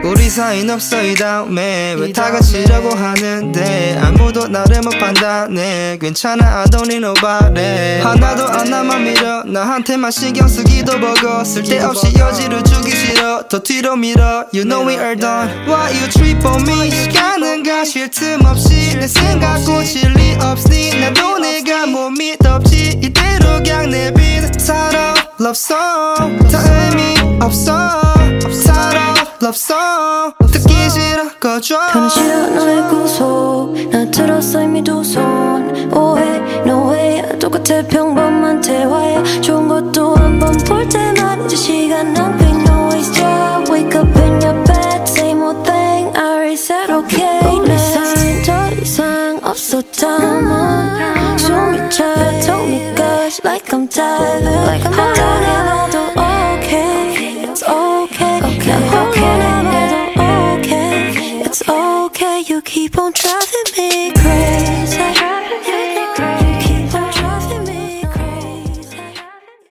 우리 사이는 없어 이 다음에 왜 다 같이라고 하는데 아무도 나를 못 판단해 괜찮아 I don't need nobody 하나도 안 남아 밀어 나한테만 신경 쓰기도 버거 쓸데없이 여지를 주기 싫어 더 뒤로 밀어 You know we are done Why you trip on me 시간은 가 쉴 틈 없이 내 생각 고칠 리 없으니 나도 내가 몸이 덥지 이대로 그냥 내빈 살아 Love song 다 의미 없어 살아 Love song 듣기 싫어 꺼줘 편히 싫어 너의 구속 나 들었어 이미 두 손 오해 no way 똑같아 평범한 대화야 좋은 것도 한번 볼 때만 이제 시간 낭비 no waste job wake up in your bed same old thing I already said okay 우리 사이 더 이상 없었다면 숨이 차 told me gosh like I'm diving like I'm diving 나도 okay it's okay 난 포기해도 okay it's okay you keep on trying